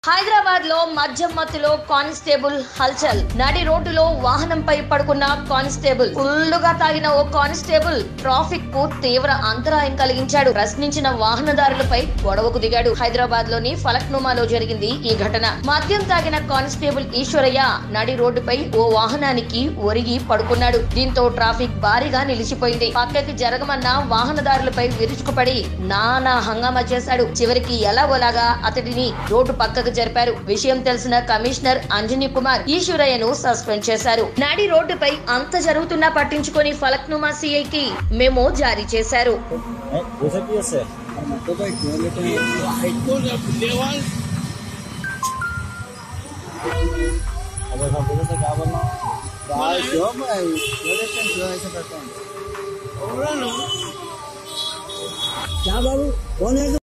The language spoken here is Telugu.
హైదరాబాద్ లో మద్యం మత్తులో కానిస్టేబుల్ హల్చల్. నడి రోడ్డులో వాహనంపై పడుకున్న కానిస్టేబుల్. ఫుల్లుగా తాగిన ఓ కానిస్టేబుల్ ట్రాఫిక్ కు తీవ్ర అంతరాయం కలిగించాడు. ప్రశ్నించిన వాహనదారులపై గొడవకు దిగాడు. హైదరాబాద్ లోని ఫలక్నుమాలో జరిగింది ఈ ఘటన. మద్యం తాగిన కానిస్టేబుల్ ఈశ్వరయ్య నడి రోడ్డుపై ఓ వాహనానికి ఒరిగి పడుకున్నాడు. దీంతో ట్రాఫిక్ భారీగా నిలిచిపోయింది. పక్కకి జరగమన్న వాహనదారులపై విరుచుకుపడి నానా హంగామా చేశాడు. చివరికి ఎలాగోలాగా అతడిని రోడ్డు పక్కకు జరిపారు. విషయం తెలిసిన కమిషనర్ అంజనీ కుమార్ ఈశ్వరయ్యను సస్పెండ్ చేశారు. నాడి రోడ్డుపై అంత జరుగుతున్నా పట్టించుకొని ఫలక్నుమా సిఐకి మెమో జారీ చేశారు. क्या बाबू कौन है?